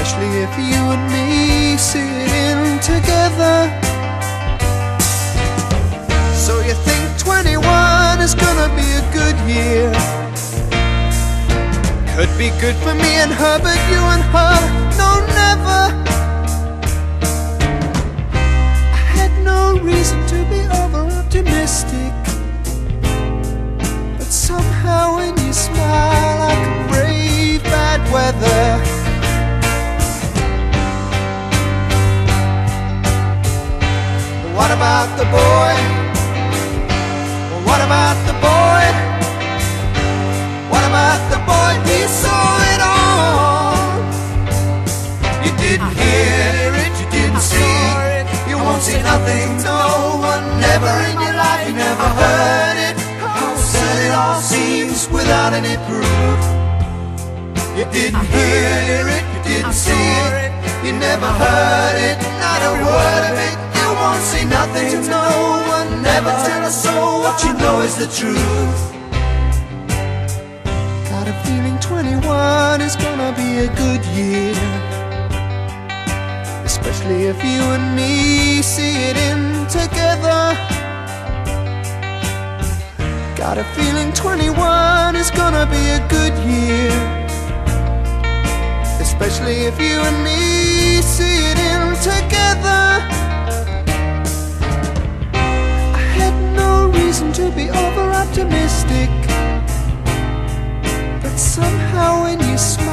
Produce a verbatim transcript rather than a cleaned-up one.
especially if you and me sit in together. So you think twenty-one is gonna be a good year? Could be good for me and her, but you and her, no, never. I had no reason to be over-optimistic, but somehow when you smile I can brave bad weather. What about the boy? What about the boy? What about the boy? He saw it all. You didn't hear it, you didn't see it. You won't see nothing, no one, never in your life. You never heard it, how sad it all seems without any proof. You didn't hear it, you didn't see it. You never heard it, not a word of it. You won't see nothing to no one, never tell a soul what you know is the truth. Got a feeling twenty-one is gonna be a good year, especially if you and me see it in together. Got a feeling twenty-one is gonna be a good year, especially if you and me see it in together. I had no reason to be over-optimistic, but somehow when you smile